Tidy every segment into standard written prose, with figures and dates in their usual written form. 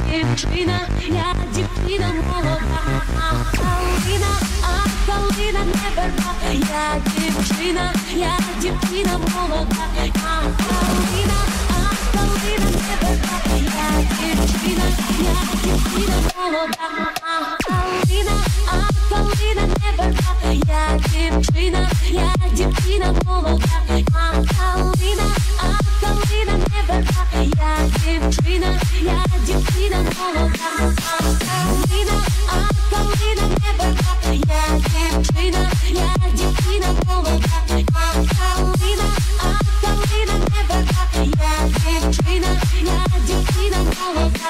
dziewczyna, ja dziewczyna młoda. Kalina nie berba, ja dziewczyna młoda. Kalina nie berba, ja dziewczyna młoda. Kalina nie berba, ja dziewczyna młoda. Kalina nie berba, ja dziewczyna młoda. Kalina nie berba, ja dziewczyna młoda. Kalina nie berba, ja dziewczyna młoda.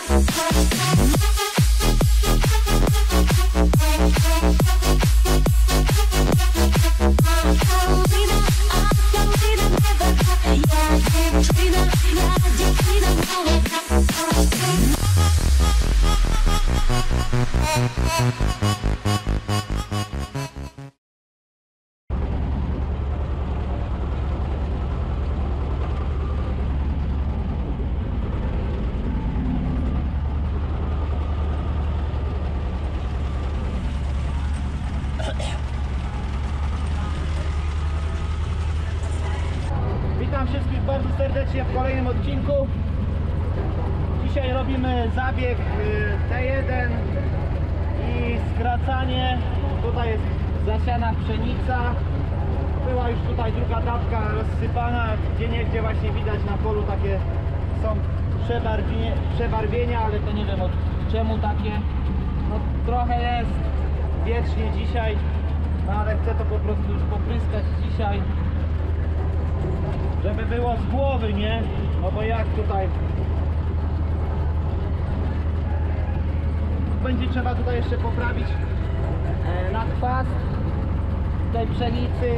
Witam wszystkich bardzo serdecznie w kolejnym odcinku. Dzisiaj robimy zabieg T1 i skracanie. Tutaj jest zasiana pszenica. Była już tutaj druga dawka rozsypana. Gdzieniegdzie właśnie widać na polu takie są przebarwienia, ale to nie wiem od czemu takie. No trochę jest wiecznie dzisiaj, no ale chcę to po prostu już popryskać dzisiaj, żeby było z głowy, nie? No bo jak tutaj będzie trzeba tutaj jeszcze poprawić na kwas tej pszenicy.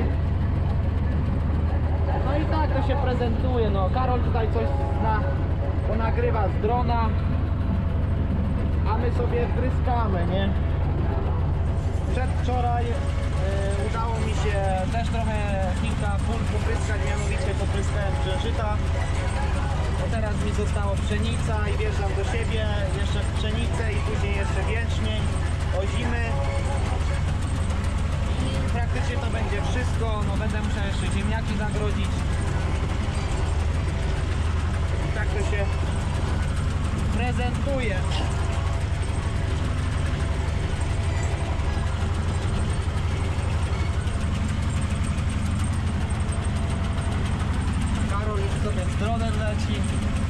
No i tak to się prezentuje. No Karol tutaj coś ponagrywa z drona, a my sobie wpryskamy, nie? Przedwczoraj udało mi się też trochę kilka pól popryskać, mianowicie popryskałem sprężyta. No teraz mi zostało pszenica i wjeżdżam do siebie, jeszcze w pszenicę i później jeszcze jęczmień, ozimy. I praktycznie to będzie wszystko, no będę musiał jeszcze ziemniaki zagrodzić. I tak to się prezentuje. Sobie z dronem leci.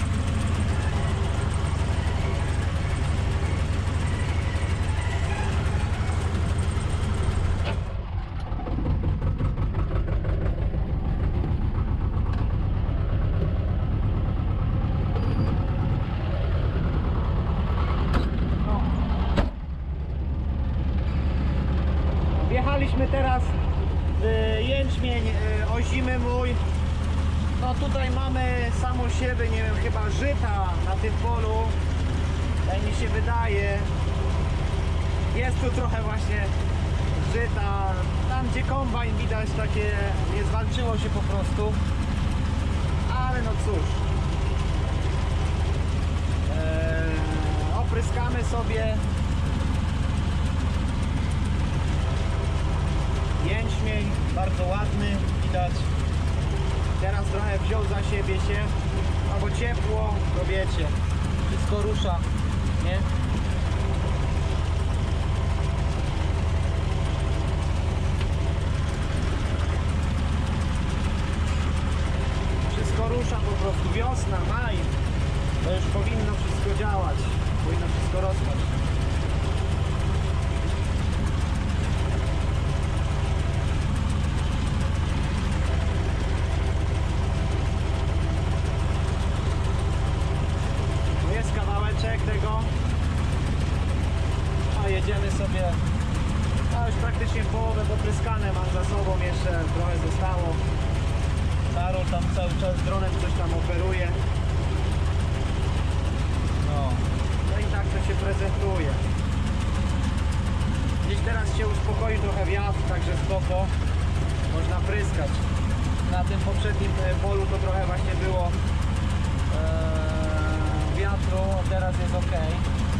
Wjechaliśmy teraz w jęczmień ozimy mój. No tutaj mamy samo siebie, nie wiem, chyba żyta na tym polu, tak mi się wydaje. Jest tu trochę właśnie żyta, tam gdzie kombajn widać takie, nie zwalczyło się po prostu, ale no cóż. Opryskamy sobie jęczmień, bardzo ładny, widać. Teraz trochę wziął za siebie się, no bo ciepło, to wiecie, wszystko rusza, nie? Wszystko rusza po prostu, wiosna, maj, to już powinno wszystko działać, powinno wszystko rosnąć. Tego, a jedziemy sobie, a już praktycznie połowę popryskane mam za sobą, jeszcze trochę zostało. Karol tam cały czas dronem coś tam operuje. No i tak to się prezentuje. Gdzieś teraz się uspokoi trochę wiatr, także spoko, można pryskać. Na tym poprzednim polu to trochę właśnie było wiatru, teraz jest ok.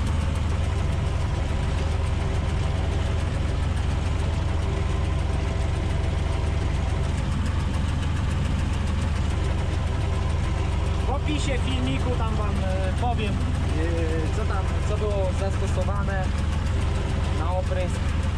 opisie filmiku tam wam powiem, co było zastosowane na oprysk.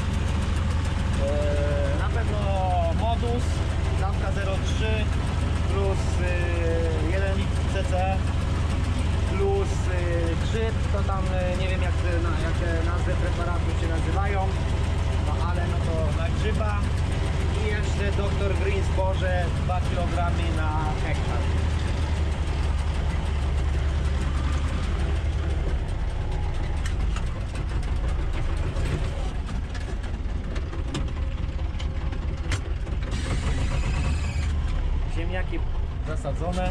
Na pewno modus lampka 03 plus 1 litr CC plus grzyb, to tam nie wiem jak te nazwy preparatów się nazywają, no ale no to na grzyba i jeszcze Dr. Green zboże 2 kg na hektar. Ziemniaki zasadzone.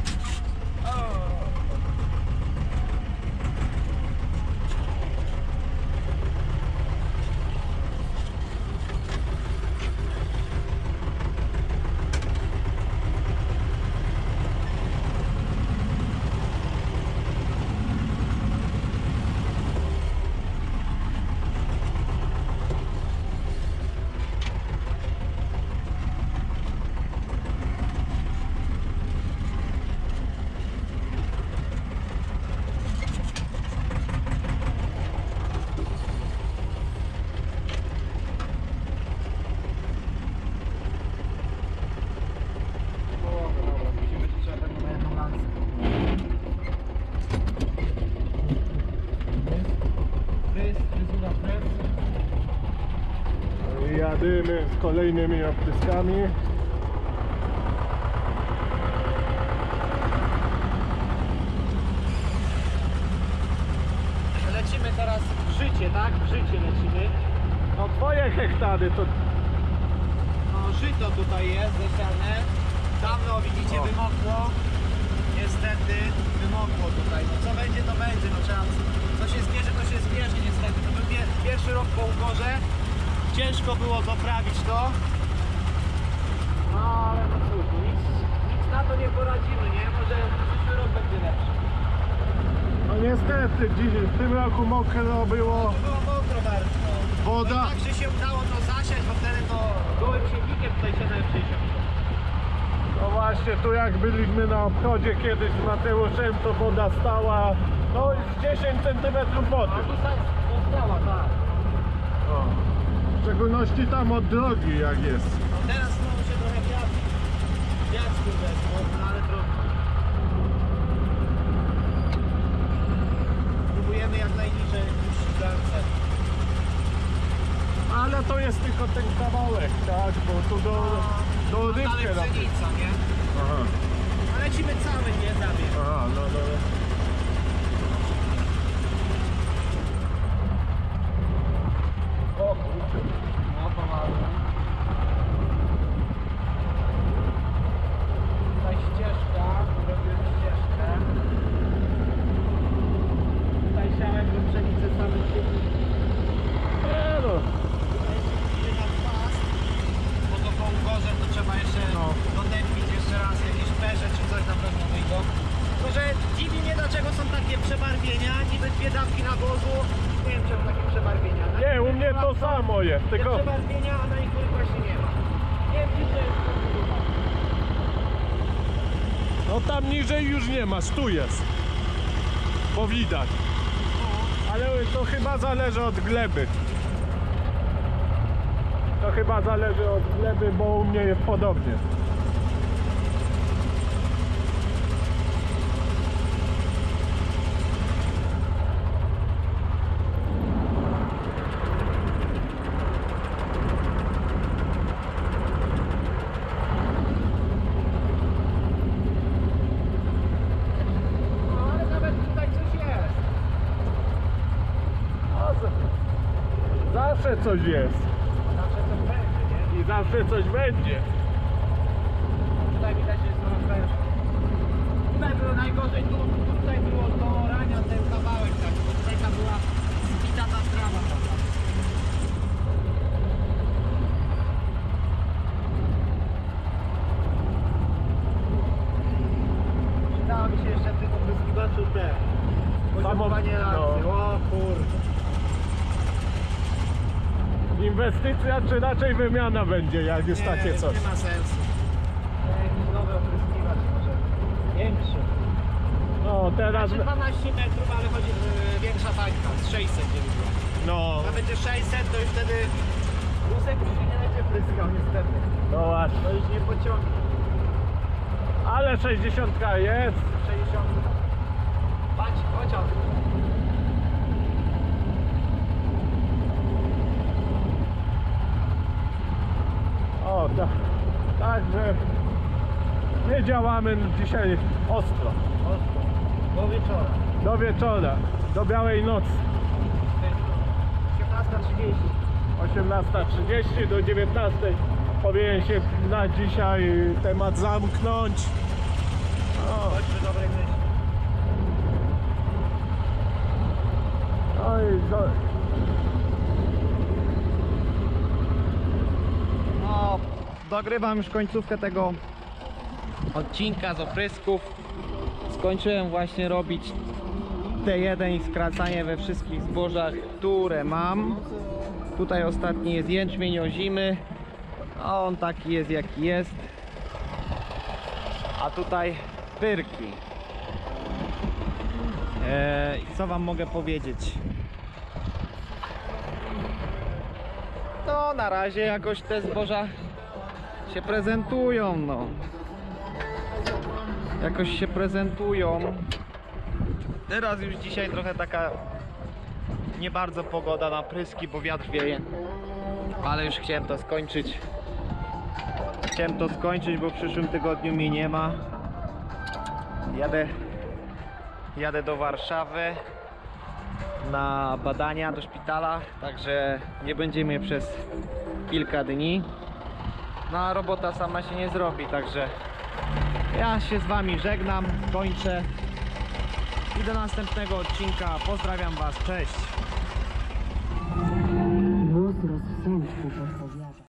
Jadymy z kolejnymi opryskami. Lecimy teraz w życie, tak? W życie lecimy. No twoje hektary to... No żyto tutaj jest zasiane. Dawno widzicie wymokło. Niestety wymokło tutaj. No co będzie to będzie. No trzeba, co się zbierze to się zbierze niestety. To był pierwszy rok po ugorze. Ciężko było doprawić to. No ale no cóż, nic na to nie poradzimy, nie? Może przyszły rok będzie lepszy. No niestety, w tym roku mokro było. To było mokro bardzo. Woda. No tak, że się udało to zasiać, bo wtedy to gołym siewnikiem tutaj się przysiął. No właśnie, tu jak byliśmy na obchodzie kiedyś z Mateuszem, to woda stała no z 10 cm wody. A tu została, tak. O. W szczególności tam od drogi jak jest. No teraz znowu się trochę wiatr wezmą, no ale trudno. Próbujemy jak najniżej puścić ręce. Ale to jest tylko ten kawałek, tak? Bo tu do Ale odywkę pszenica, nie? Aha, A lecimy cały, nie? Zabieg. aha, no. O kurczę. No pomalu. Tutaj ścieżka, robiłem ścieżkę. Tutaj siałem pszenicę samym silnikiem. No. Tutaj idzie na pas, bo to po ugorze to trzeba jeszcze dodępić jeszcze raz jakieś perze czy coś na pewno wyjdą. Tylko, że dziwi mnie dlaczego są takie przebarwienia, niby 2 dawki nawozu. Nie wiem czemu takie przebarwienia. Na Nie, u niektórych mnie to są samo jest, te tylko... przebarwienia, a na niektórych właśnie nie ma. Nie wiem, czy to jest to. No tam niżej już nie masz, tu jest. Bo widać. Ale to chyba zależy od gleby. To chyba zależy od gleby, bo u mnie jest podobnie. No ale nawet tutaj coś jest. Zawsze coś jest. Zawsze coś będzie, nie? I zawsze coś będzie. Tutaj widać, że jest coraz wężej. Tutaj było najgorzej, tutaj było do orania ten kawałek tak, bo tutaj ta była zbita ta trawa. Przydało mi się jeszcze w tym opryskiwaczu te poziomowanie lansy. no. O kurde. Inwestycja czy raczej wymiana będzie, jak już takie coś. Nie ma sensu. Jakiś nowy opryskiwacz może większy. teraz... Znaczy 12 metrów, ale chodzi większa tańka, z 600 nie było. No, Jak będzie 600, to już wtedy wózek już nie będzie pryskał niestety. no właśnie. To już nie pociągnie. Ale 60 jest. 60. Patrz, pociąg. O, także nie działamy dzisiaj ostro. Ostro. Do wieczora. Do wieczora, do białej nocy. 18:30. 18:30 do 19:00 powinien się na dzisiaj temat zamknąć. O, Chodźmy dobrej myśli. no i No, dogrywam już końcówkę tego odcinka z oprysków. Skończyłem właśnie robić T1 i skracanie we wszystkich zbożach, które mam. Tutaj ostatni jest jęczmień ozimy. A on taki jest jaki jest. A tutaj pyrki. I co wam mogę powiedzieć? No na razie jakoś te zboża się prezentują, no. Jakoś się prezentują. Teraz już dzisiaj trochę taka nie bardzo pogoda na pryski, bo wiatr wieje. Ale już chciałem to skończyć. Bo w przyszłym tygodniu mnie nie ma. Jadę do Warszawy na badania do szpitala, także nie będzie mnie przez kilka dni. No a robota sama się nie zrobi, także ja się z wami żegnam, kończę i do następnego odcinka. Pozdrawiam was, cześć. Głos rozsądku